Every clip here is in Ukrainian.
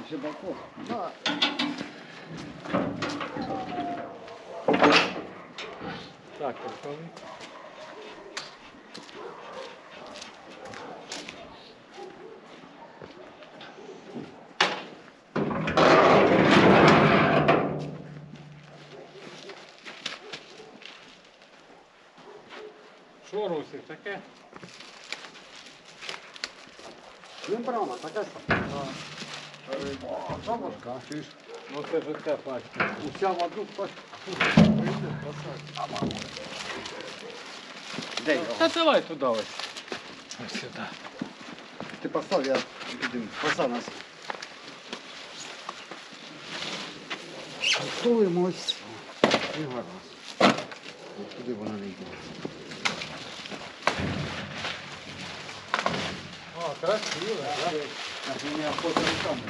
Щебаков. Да. Так, рукавиці. Що, Русик, таке? Мембрана, така сама. Бабушка, ти ж. Ну це ж оця пачка. Уся в одну пачку. Де його? Та давай туди ось. Ось сюди. Ти постав, я піду. Постав нас. Готуємось. І гарно. Куди вона не йде? О, красиво, так? У мене охота не там.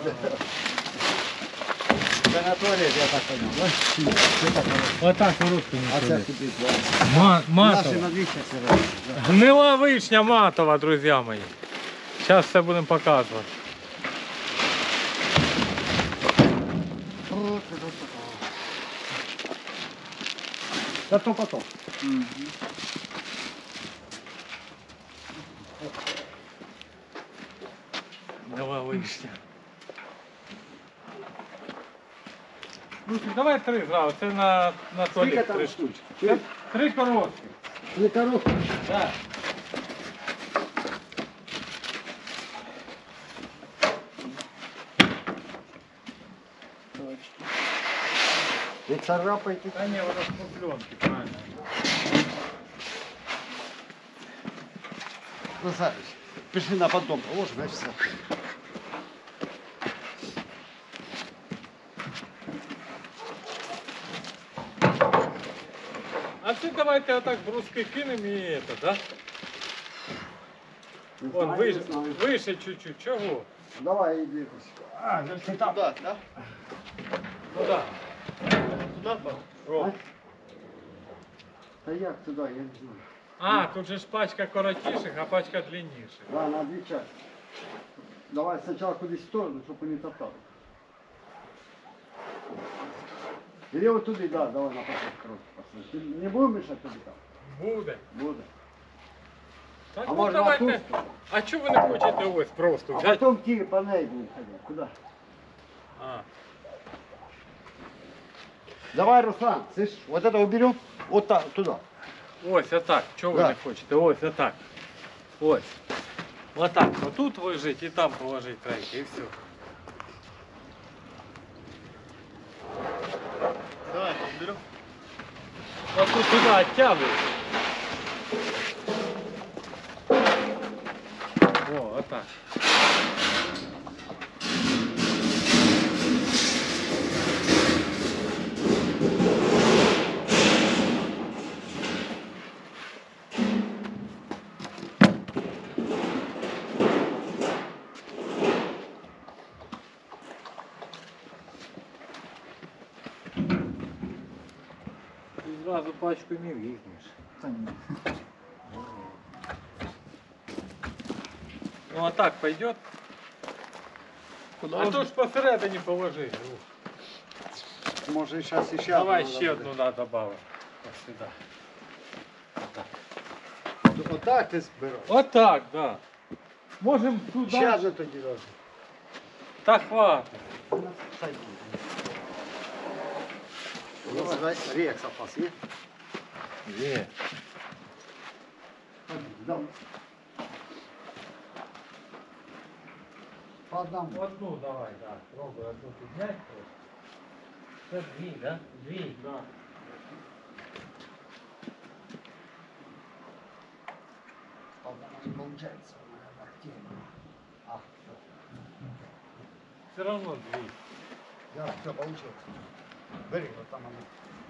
Це на туалет, я так понял. Отак ручку не А це туди. сюди. Наші Матова. на дві це роблять. Гнила вишня матова, друзі мої. Зараз все будемо показувати. Та то потом. Гнила вишня. Русик, давай 3 зразу, це на Скільки туалет. там 3 штучок? штучки. 3 коробки. Не коробка. Так. Не царапайте. Та ні, воно з пленки, правильно. Назарыч, пиши на потом, положим, и все. А це давайте отак бруски кинемо і это, да? Вон, вище чуть-чуть. Чого? Давай, иди. А, ти там. Туда, да? Куди? Туда? О. Та як туда, я не знаю. А, тут же ж пачка коротіших, а пачка длинніших. Да, на две части. Давай сначала куда-то в сторону, чтобы не топтал. Или вот туда, да, давай на потом короткий посадить. Ты не будем мешать тобі там? Буде. Буде. Так, А ну, можна давайте. отут? А чого ви не хочете ось просто А взяти? потом ті по ней будем ходить. Куда? А. Давай, Руслан, слышишь, вот это уберем, вот так, туда. Ось отак. Чого ви Да. не хочете? Ось отак. Ось. Отак. Отут вложить і там положить третє, і все. Давай, уберем. Отут туди оттягуй. О, отак. Ти зразу пачку не візьмеш. Ну а так пойдет? А то ж посередині положи. Может, сейчас еще Давай одну ще надо одну да, добавимо. Ось сюди. Отак. буде. Вот так ти збирав. Отак, да. Можемо туди. Ще одну тоді разу. Та хватить. Давай, рекс опас є? Є. Дам. По одному. Одну давай, да. Пробуй одну підняти. Це дві, да? Дві. Да. По одному не получается. Активно. А, все. Все равно дві. Да, все получилось. Бери, вот там оно.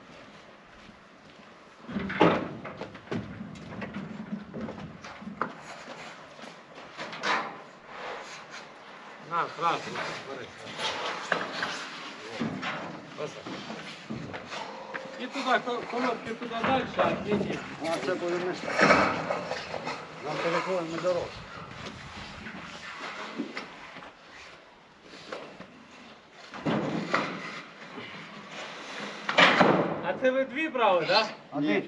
На, сразу. Бери. Ось так. І туди, колодки туди далі, а ні. А це буде мешати. Нам переходимо на дорогу. ви дві брали, так? А ты?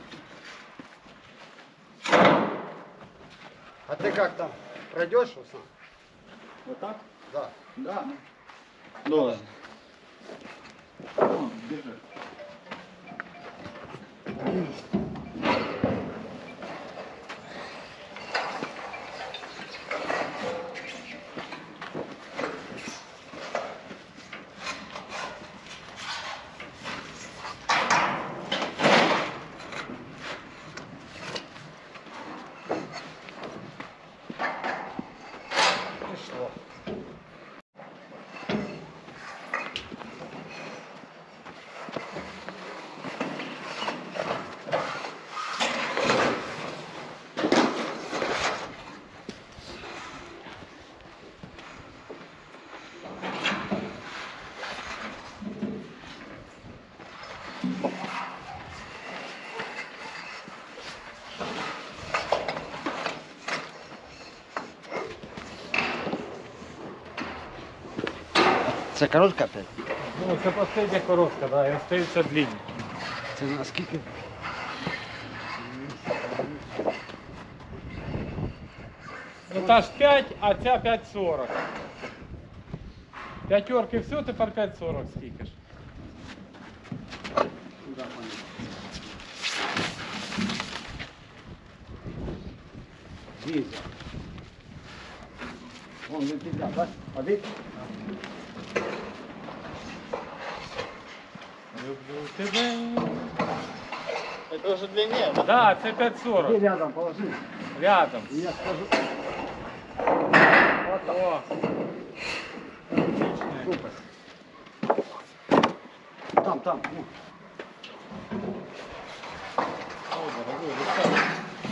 А ты как там? Пройдешь, Руслан? Вот так? Да. Да. Должен. Вон, бежит. Пришло. Це коротка опять? Ну, це остання коротка, да, і остаються длинні. Це на скільки? Ну та ж 5, а ця 5,40. П'ятерки все, тепер 5,40 скільки ж. Да, понятно. Дизель. Вон вентиля, да? А видишь? Люблю тебе. Это уже длиннее, да? Да, це Иди 5,40. рядом положи. Рядом. И я скажу. Вот так. О, Супер. Там, ну. о, дорогой, высоко.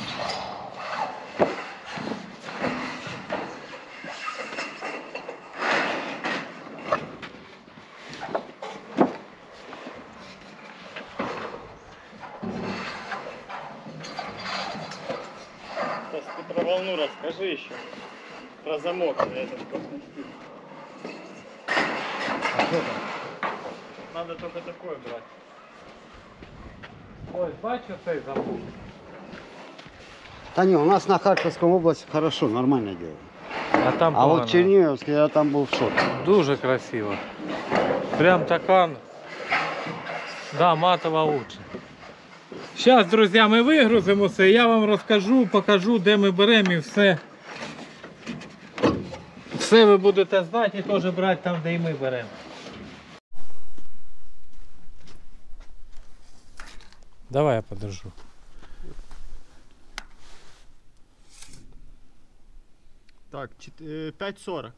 Сейчас ты про волну расскажи еще. Про замок этот. А что там? Надо только такой брать. Ось, бачу цей замок. Да не, у нас на Харьковской области хорошо, нормально делают. А там А погано. вот Черниговский, я там был в шоке. Дуже красиво. Прям така, да, матова лучше. Зараз, друзі, ми вигрузимося і я вам розкажу, покажу, де ми беремо і все. Все ви будете знати і теж брати там, де і ми беремо. Давай я подержу. Так, 5,40.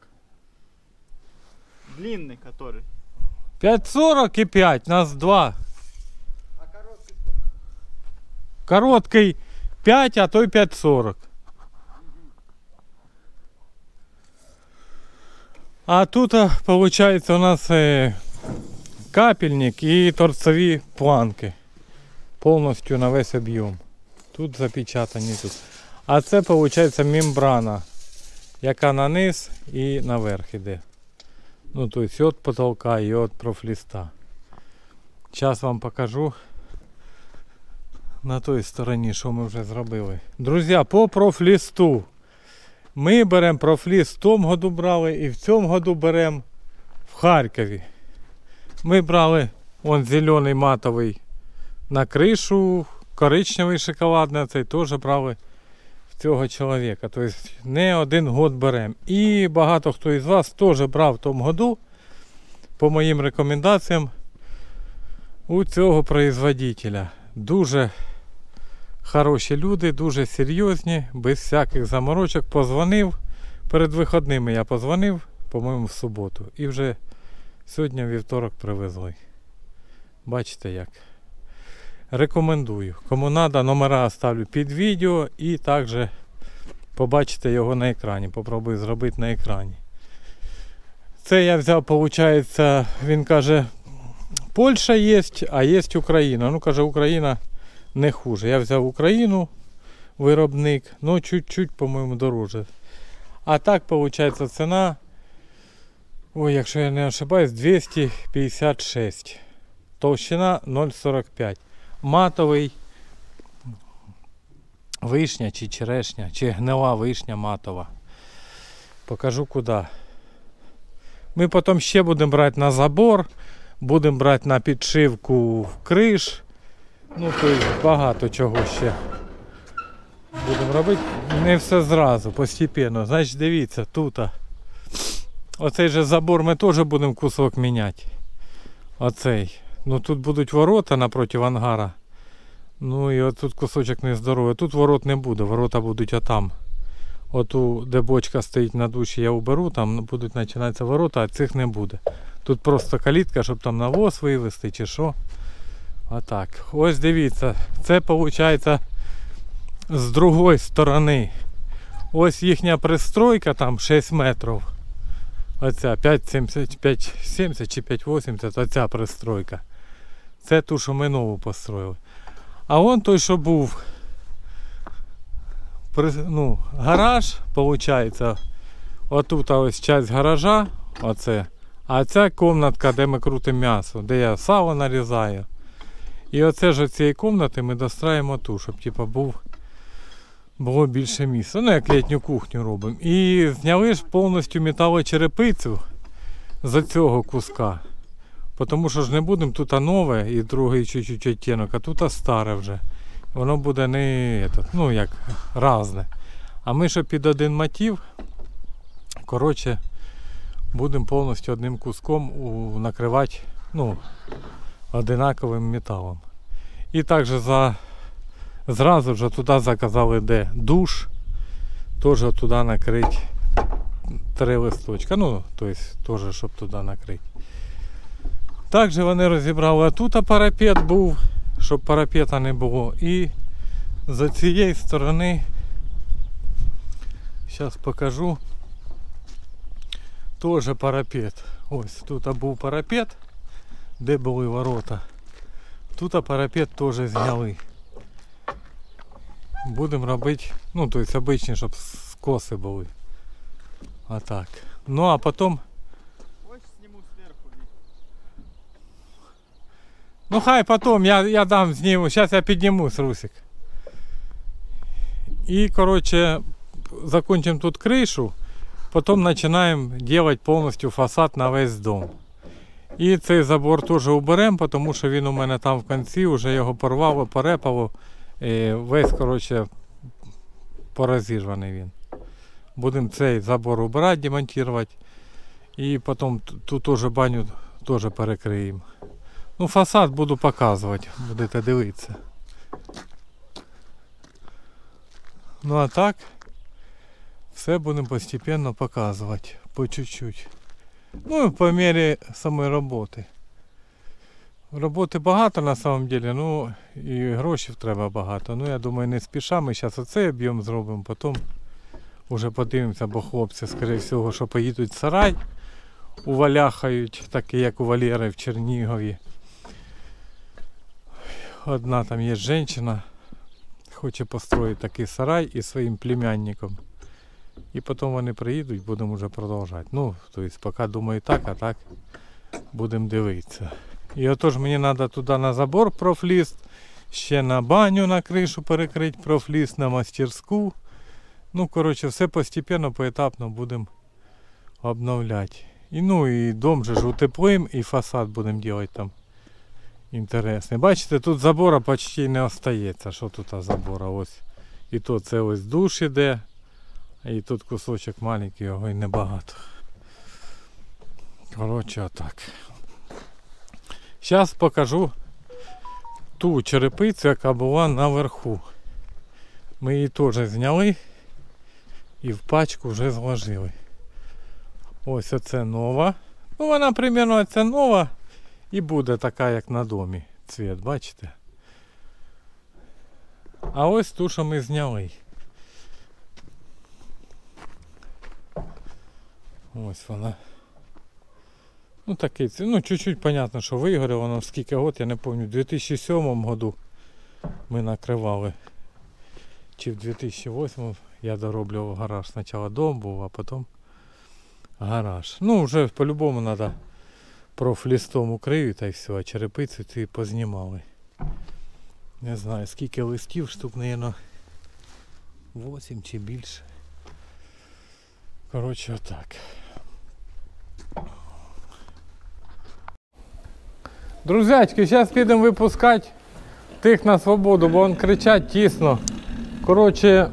Длинный который. 5,40 і 5, нас два. А короткий сколько? Короткий 5, а той 5,40. А тут, виходить, у нас капельник і торцеві планки. Повністю на весь об'єм. Тут запечатані тут. А це, виходить, мембрана, яка на низ і наверх іде. Ну, тобто, і від потолка, і від профліста. Зараз вам покажу на той стороні, що ми вже зробили. Друзі, по профлісту. Ми беремо профліст, в тому году брали і в цьому году беремо в Харкові. Ми брали вон зелений матовий на кришу, коричневий шоколадний, цей теж брали в цього чоловіка. Тобто не один год беремо. І багато хто із вас теж брав в тому году, по моїм рекомендаціям, у цього производителя. Дуже хороші люди, дуже серйозні, без всяких заморочок. Позвонив, перед вихідними я позвонив, по-моєму, в суботу. І вже сьогодні, вівторок, привезли. Бачите як. Рекомендую. Кому треба, номера оставлю під відео і також побачите його на екрані. Попробую зробити на екрані. Це я взяв, виходить, він каже, Польща є, а є Україна. Ну, каже, Україна не хуже. Я взяв Україну, виробник, ну чуть-чуть, по-моєму, дороже. А так, виходить, ціна, ой, якщо я не ошибаюсь, 256. товщина 0,45. Матовий вишня чи черешня, чи гнила вишня матова. Покажу куди. Ми потім ще будемо брати на забор, будемо брати на підшивку криш. Ну, тобто багато чого ще будемо робити. Не все зразу, постепенно. Значить, дивіться, тут. Оцей же забор ми теж будемо кусок міняти. Оцей. Ну тут будуть ворота напроти ангара. Ну і отут кусочок нездоровий. Тут ворот не буде, ворота будуть отам. Оту, де бочка стоїть на душі, я уберу, там будуть починатися ворота, а цих не буде. Тут просто калітка, щоб там навоз вивезти чи що. Отак. Ось дивіться, це виходить з другої сторони. Ось їхня пристройка, там 6 метрів. Оця 5,70 чи 5,80, оця пристройка. Це ту, що ми нову построїли. А вон той, що був гараж, виходить, отут ось часть гаража, оце. А ця кімнатка, де ми крутимо м'ясо, де я сало нарізаю. І оце ж цієї кімнати ми достраємо ту, щоб типу, було більше місця. Ну, як літню кухню робимо. І зняли ж повністю металочерепицю з цього куска. Тому що ж не будемо тут нове і другий чуть-чуть оттінок, а тут старе вже. Воно буде не як разне. А ми ще під один мотив, коротше, будемо повністю одним куском накривати одинаковим металом. І також зразу вже туди заказали, де душ, теж туди накрити 3 листочка. Ну, тобто, теж, щоб туди накрити. Також вони розібрали, а тут парапет був, щоб парапета не було. І за цієї сторони, зараз покажу, теж парапет. Ось тут був парапет, де були ворота. Тут парапет теж зняли. Будемо робити, тобто обичні, щоб скоси були. А так. Ну а потім... Хочешь, сниму сверху? Ну хай потом, я дам сниму. Сейчас я поднимусь, Русик. И, короче, закончим тут крышу. Потом начинаем делать полностью фасад на весь дом. І цей забор теж уберемо, тому що він у мене там в кінці, вже його порвало, порепало. Весь, короче, порозірваний він. Будемо цей забор убирати, демонтувати. І потім тут теж баню теж перекриємо. Ну, фасад буду показувати, будете дивитися. Ну а так, все будемо постійно показувати, по чуть-чуть. Ну, по мірі самої роботи. Роботи багато на самом деле, ну і грошей треба багато. Ну я думаю, не спіша, ми зараз оцей об'єм зробимо, потім вже подивимося, бо хлопці, скоріше всього, що поїдуть в сарай, уваляхають, так як у Валери в Чернігові. Одна там є жінка, хоче построїти такий сарай із своїм племянником. І потім вони приїдуть, будемо вже продовжувати. Ну, тобто, поки думаю так, а так будемо дивитися. І отож мені треба туди на забор профліст, ще на баню на кришу перекрити профліст, на мастерську. Ну, коротше, все постійно, поетапно будемо обновляти. І, ну, і дом же ж утеплим, і фасад будемо робити там інтересний. Бачите, тут забора почти не остається. Що тут забора? Ось. І то це ось душ іде. І тут кусочок маленький, його і небагато. Коротше, отак. Зараз покажу ту черепицю, яка була наверху. Ми її теж зняли і в пачку вже зложили. Ось оце нова. Ну вона примерно оце нова і буде така, як на домі. Цвіт, бачите? А ось ту, що ми зняли. Ось вона. Ну такий, ну чуть-чуть понятно, що вигоріло, воно скільки год, я не пам'ятаю, в 2007 году ми накривали. Чи в 2008 я дороблював гараж. Спочатку дом був, а потім гараж. Ну вже по-любому треба профлістом укрию та й все, а черепицю ці познімали. Не знаю скільки листів, штук, мабуть, 8 чи більше. Коротше, отак. Друзячки, зараз підемо випускати тих на свободу, бо вони кричать тісно. Коротше,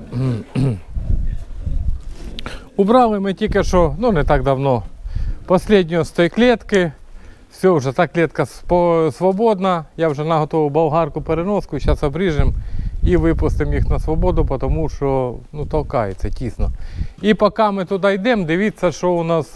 убрали ми тільки що, ну не так давно, останню з тої клітки. Все, вже та клітка свободна. Я вже наготовив болгарку переноску, зараз обріжемо і випустимо їх на свободу, тому що ну, толкається тісно. І поки ми туди йдемо, дивіться, що у нас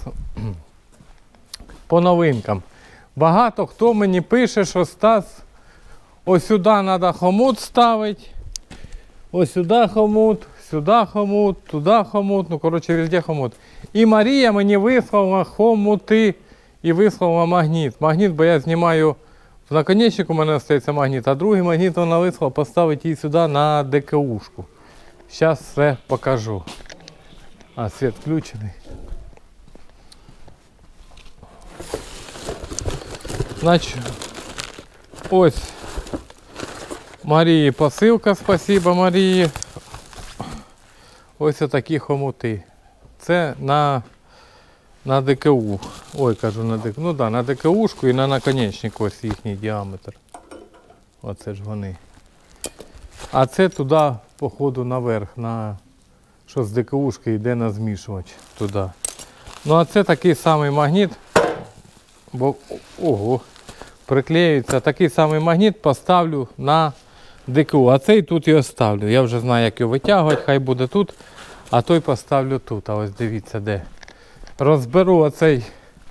по новинкам. Багато хто мені пише, що Стас, ось сюди треба хомут ставити, ось сюди хомут, туди хомут, ну коротше везде хомут. І Марія мені вислала хомути і вислала магніт. Магніт, бо я знімаю, в наконечнику у мене залишається магніт, а другий магніт вона вислала поставити її сюди на ДКУшку. Зараз все покажу. А, світ включений. Значить, ось Марії посилка, спасибо Марії. Ось такі хомути. Це на ДКУ. Ой, кажу на ДКУ. Ну так, на ДКУшку і на наконечник ось їхній діаметр. Оце ж вони. А це туди, походу, наверх, що з ДКУшки йде на змішувач туди. Ну а це такий самий магніт. Бо, ого, приклеюється. Такий самий магніт поставлю на ДКУ. А цей тут і оставлю. Я вже знаю, як його витягувати, хай буде тут. А той поставлю тут. А ось дивіться де. Розберу оцей,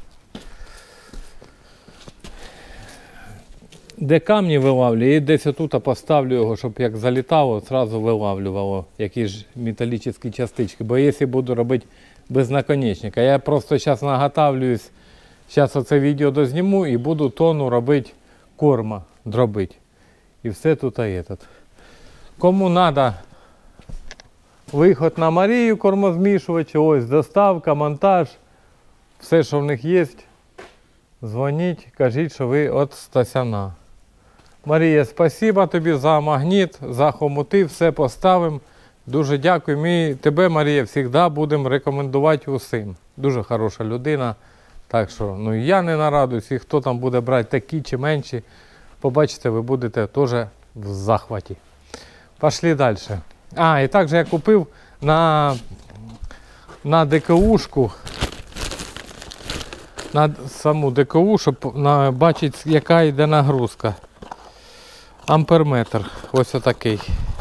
де камні вилавлю, і десь отут поставлю його, щоб як залітало, одразу вилавлювало якісь металічні частички. Бо якщо буду робити без наконечника, я просто зараз наготавлююсь, зараз оце відео дозніму і буду тону робити корма, дробити. І все тут этот. Кому треба виход на Марію кормозмішувачі, ось доставка, монтаж, все, що в них є, дзвоніть, кажіть, що ви від Стасяна. Марія, спасибо тобі за магніт, за хомути, все поставимо. Дуже дякую. Ми тебе, Марія, завжди будемо рекомендувати усім. Дуже хороша людина. Так що, ну я не нарадуюсь, і хто там буде брати такі чи менші, побачите, ви будете теж в захваті. Пішли далі. А, і також я купив на ДКУшку, на саму ДКУ, щоб бачити, яка йде нагрузка. Амперметр, ось отакий.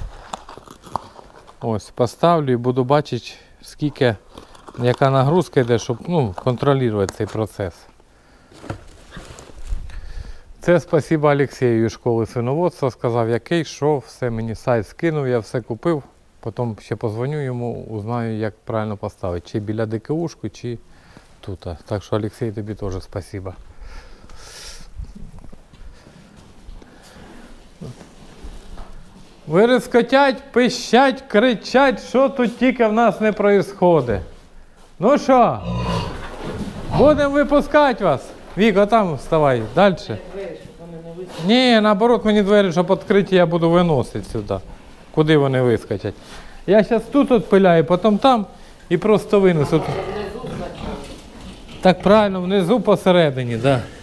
Ось, поставлю і буду бачити, скільки, яка нагрузка йде, щоб контролювати цей процес. Це спасибо Олексію із школи свиноводства, сказав який, що, все мені сайт скинув, я все купив, потім ще позвоню йому, узнаю, як правильно поставити, чи біля ДКУшку, чи тут. Так що Олексій, тобі теж спасибо. Вирискотять, пищать, кричать, що тут тільки в нас не відбувається. Ну що, будемо випускати вас. Віко, там вставай, далі. Ні, наоборот, мені двері, щоб відкриті, я буду виносити сюди. Куди вони вискочать. Я зараз тут відпиляю, потім там і просто винесу. Так правильно, внизу посередині, так. Да.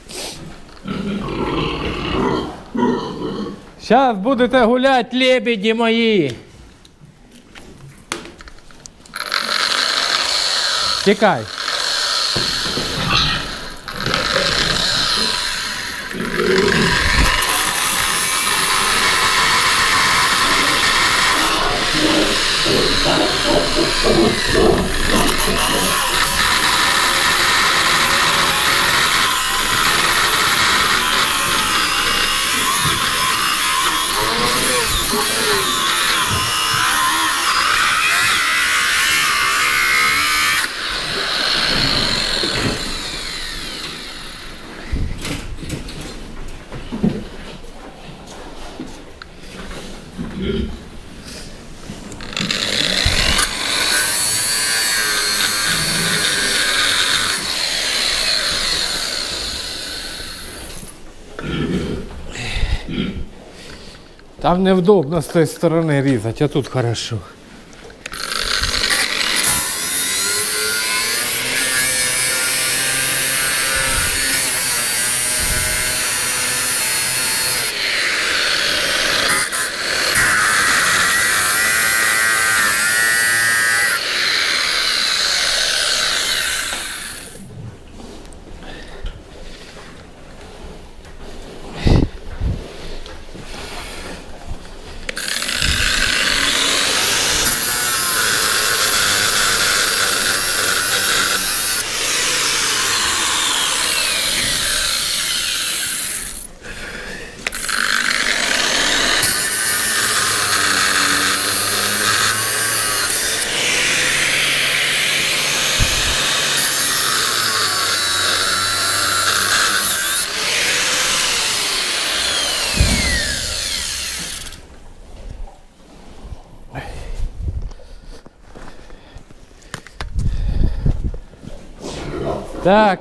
Зараз будете гуляти, лебеді мої. Тікай. Там невдобно з тої сторони різати, а тут хорошо. Так.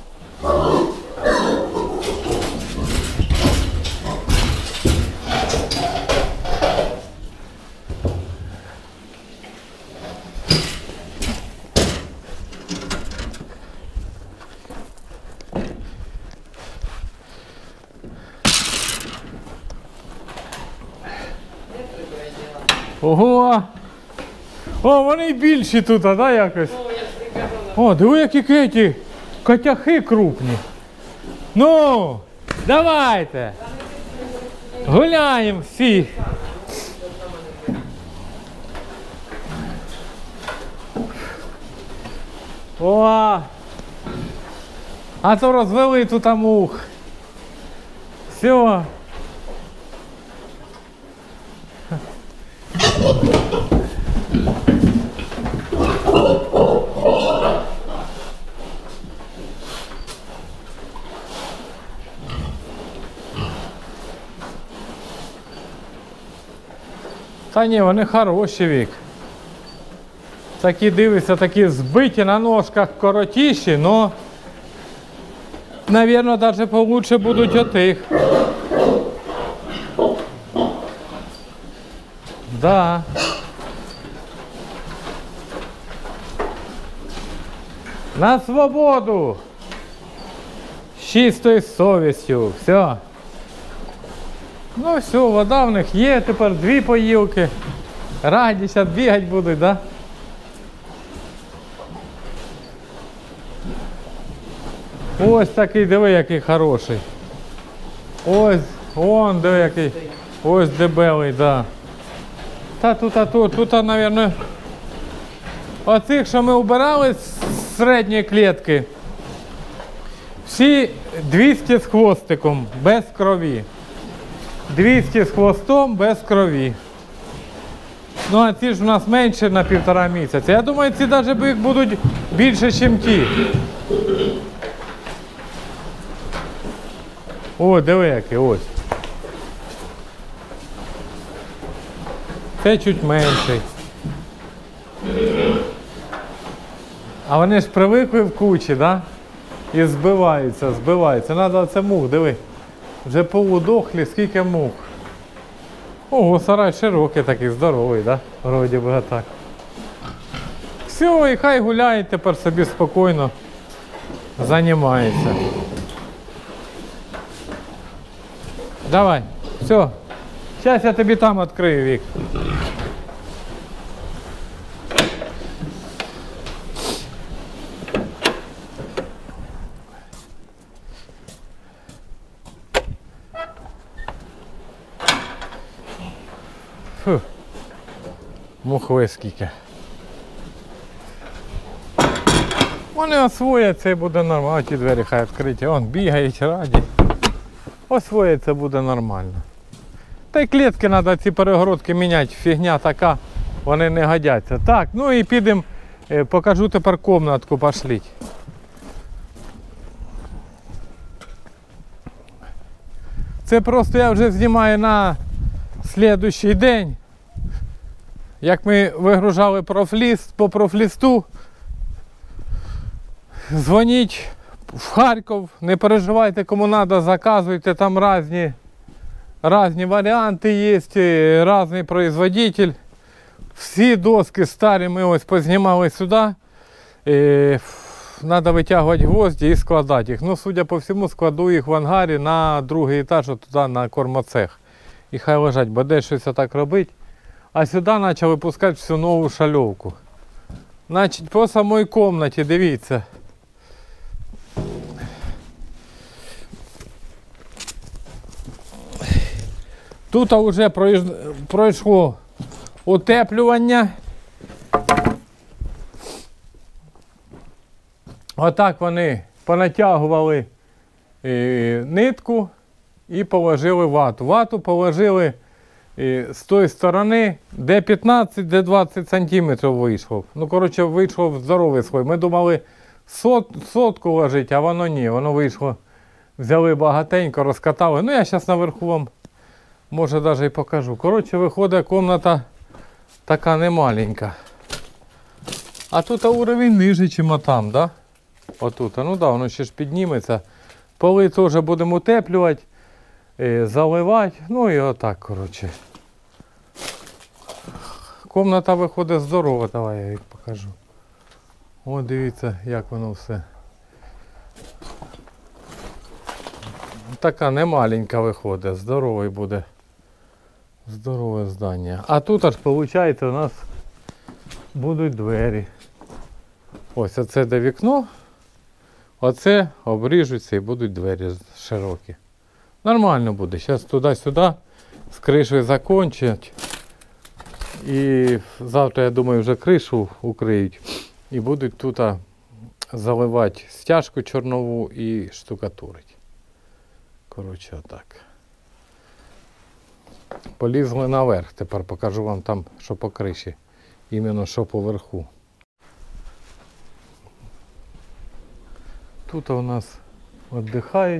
Ого! О, вони й більші тут, да, якось? О, диви, які кеті. Котяхи крупні. Ну, давайте. Гуляємо всі. О! А то розвели тут мух. Все. Та ні, вони хороші, Вік. Такі, дивися, такі збиті на ножках коротіші, но, навірно, навіть получше будуть отих. Да. На свободу! З чистою совістю. Все. Ну все, вода в них є, тепер 2 поїлки. Радість, бігати будуть, да? Ось такий, диви, який хороший. Ось, вон, диви, який. Ось дебелий, да. Та тут, мабуть, оцих, що ми убирали з середньої клітки, всі 200 з хвостиком, без крові. 200 з хвостом, без крові. Ну, а ці ж у нас менше на 1,5 місяця. Я думаю, ці навіть будуть більше, ніж ті. О, диви який, ось. Це чуть менший. А вони ж привикли в кучі, да? І збиваються. Треба це мух, диви. Вже полудохлі, скільки мух. Ого, сарай широкий такий, здоровий, да? Вроді би так. Все, і хай гуляє тепер собі спокійно займається. Давай, все. Зараз я тобі там відкрию, Вік. Фу. Мухви скільки. Вони освояться і буде нормально. Ті двері хай відкриті. Вон бігають, раді. Освоїться, буде нормально. Та й клітки треба, ці перегородки міняти. Фігня така, вони не годяться. Так, ну і підемо, покажу тепер кімнатку, пошліть. Це просто я вже знімаю на слідуючий день. Як ми вигружали профліст, по профлісту, дзвоніть в Харків, не переживайте, кому треба, заказуйте, там Різні варіанти є, різний производитель. Всі доски старі ми ось познімали сюди. Треба витягувати гвозді і складати їх. Ну, судя по всьому, складу їх в ангарі на другий етаж, туди на кормоцех. І хай лежать, бо де щось так робить. А сюди почали випускати всю нову шальовку. Значить, по самій кімнаті, дивіться. Тут вже пройшло утеплювання. Отак вони понатягували нитку і положили вату. Вату положили з тої сторони, де 15, де 20 сантиметрів вийшло. Ну, коротше, вийшло здоровий слой. Ми думали сотку ложити, а воно ні. Воно вийшло, взяли багатенько, розкатали. Ну, я зараз наверху вам, може, навіть і покажу. Коротше, виходить, кімната така немаленька. А тут уровень ниже, ніж там, да? Отут. Ну да, воно ще ж підніметься. Поли теж будемо утеплювати, заливати. Ну і отак, коротше. Кімната виходить здорова, давай я їх покажу. О, дивіться, як воно все. Така немаленька виходить, здоровий буде. Здорове здання. А тут аж виходить у нас будуть двері. Ось оце де вікно. Оце обріжуться і будуть двері широкі. Нормально буде. Зараз туди-сюди з кришею закінчать. І завтра, я думаю, вже кришу укриють. І будуть тут заливати стяжку чорнову і штукатурить. Коротше, отак. Полізли наверх. Тепер покажу вам там, що по криші. Іменно що поверху. Тут у нас віддихають.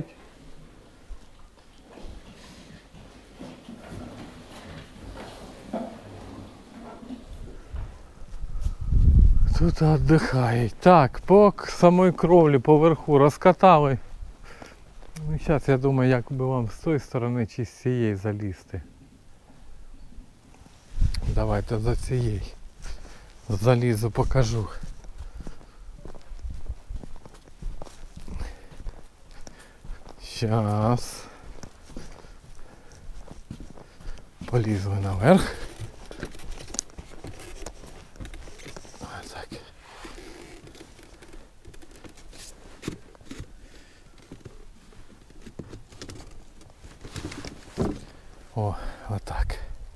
Тут віддихають. Так, по самій кровлі поверху розкатали. Ну, зараз я думаю, як би вам з тої сторони чи з цієї залізти. Давайте за цієї залізу, покажу. Щас. Полізли наверх. Ось так. О, отак.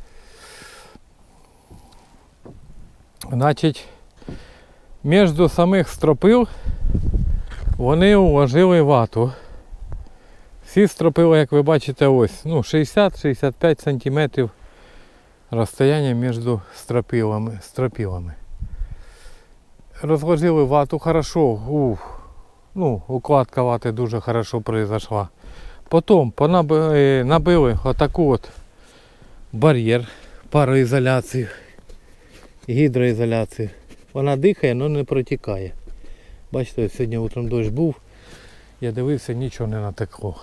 Значить, між самих стропил вони уложили вату. Всі стропила, як ви бачите, ось, ну, 60-65 см розстояння між стропилами. Розложили вату хорошо, ну, укладка вати дуже хорошо произошла. Потім набили отаку от бар'єр, пароізоляцію, гідроізоляцію. Вона дихає, але не протікає. Бачите, сьогодні утром дощ був, я дивився, нічого не натекло.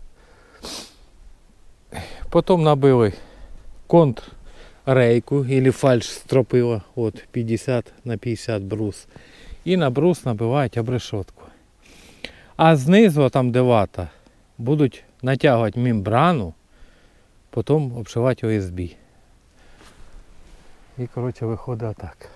Потім набили контррейку, або фальш стропила, от 50 на 50 брус. І на брус набивають обрешетку. А знизу, там де вата, будуть натягувати мембрану, потім обшивати ОСБ. І, коротше, виходить так.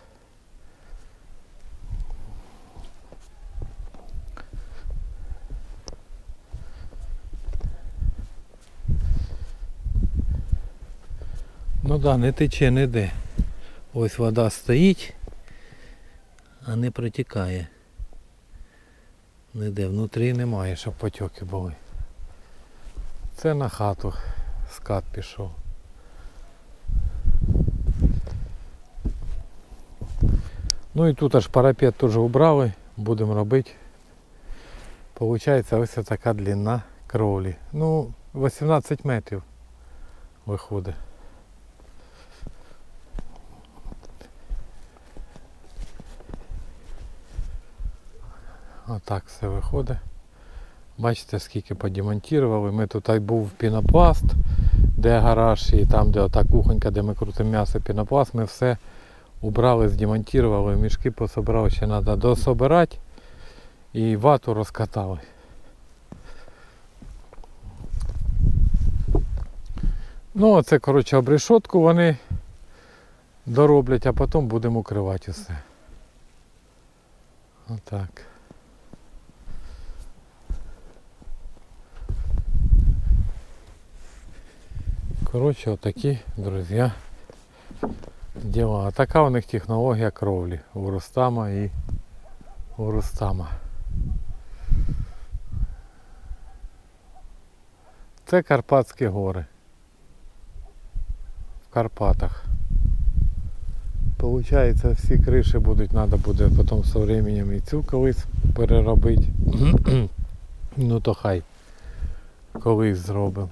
Ну да, не тече ніде. Ось вода стоїть, а не протікає. Ніде, внутрі немає, щоб потьоки були. Це на хату скат пішов. Ну і тут аж парапет теж убрали, будемо робити. Получається ось така длина кровлі. Ну, 18 метрів виходить. Отак все виходить. Бачите, скільки подемонтували. Ми тут був пінопласт, де гараж і там, де ота кухонька, де ми крутимо м'ясо, пінопласт, ми все убрали, здемонтували, мішки пособирали, ще треба дособирати і вату розкатали. Ну, оце, коротше, обрешотку вони дороблять, а потім будемо укривати усе. Отак. Коротше, отакі, друзі, діла. А така у них технологія кровлі у Рустама і у Рустама. Це Карпатські гори. В Карпатах. Получається, всі криші будуть, треба буде потім з часом і цю колись переробити. Ну то хай колись зробимо.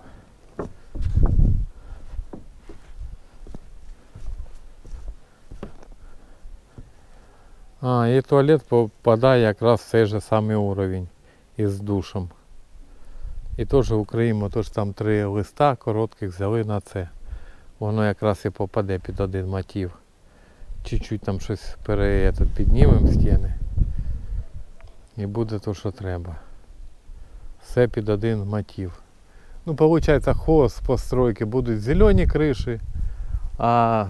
А, і туалет попадає якраз в цей же самий уровень із душем. І теж Україну, теж там 3 листа коротких взяли на це. Воно якраз і попаде під один мотив. Чуть-чуть там щось піднімемо стіни. І буде то, що треба. Все під один мотив. Ну, виходить, хоз постройки будуть зелені криші, а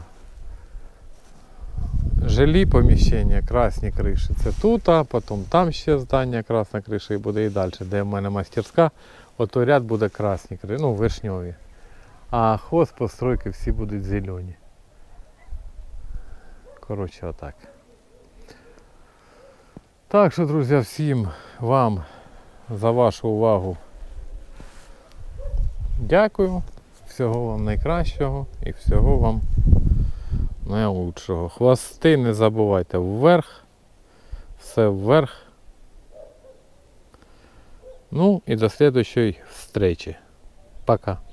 жилі поміщення, красні криші. Це тут, а потім там ще здання, красна криша і буде і далі. Де в мене мастерська, ото ряд буде красні криші, ну вишньові. А хоз постройки всі будуть зелені. Коротше, отак. Так що, друзі, всім вам за вашу увагу дякую. Всього вам найкращого і всього вам найлучшого. Хвости не забувайте вверх. Все вверх. Ну і до слідчої зустрічі. Пока.